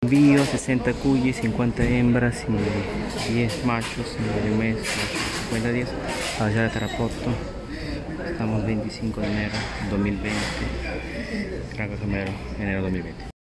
Envío 60 cuyes, 50 hembras y 10 machos en el mes, 50 días allá de Tarapoto. Estamos 25 de enero 2020, Tranco Somero, enero 2020.